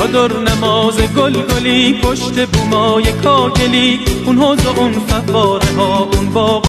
چادر نماز گلگلی، پشت بومای کاکلی، اون حوض و اون فواره ها، اون باغ